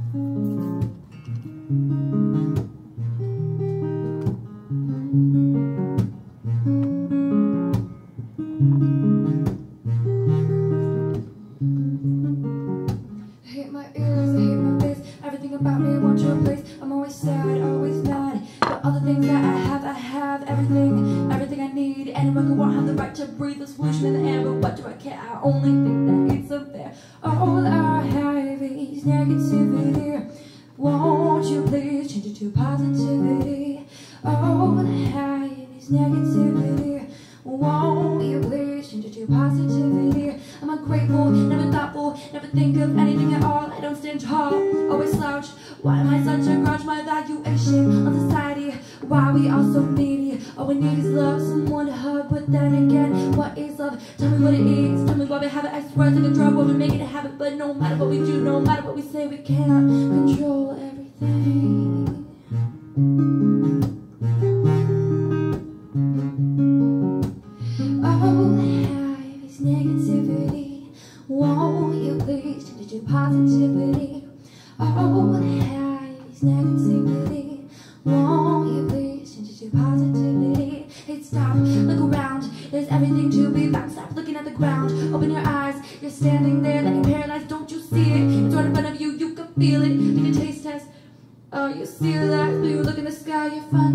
hate my ears, I hate my face. Everything about me wants your place. I'm always sad, always mad. But all the things that I have everything I need. Anyone who won't have the right to breathe this pollution in the air. But what do I care? I only think that it's unfair. All I have is negativity. Won't you please change it to positivity? All I have is negativity. Won't you please change it to positivity? I'm ungrateful, never thoughtful, never think of anything at all. I don't stand tall, always slouch. Why am I such a grudge? My valuation on society. Why we all so needy? All we need is love, someone to hug. But then again, what is love? Tell me what it is. Tell me why we have it. I swear it's like a drug, why we make it a habit. But no matter what we do, no matter what we say, we can't control everything. All I have is negativity. Won't you please change it to positivity? All I have is negativity. Won't you please change it to positivity? Hey, stop, look around. There's everything to be found. Stop looking at the ground. Open your eyes. You're standing there like you're paralyzed. Don't you see it? It's right in front of you. You can feel it. Take a taste test. Oh, you see that? You look in the sky. You find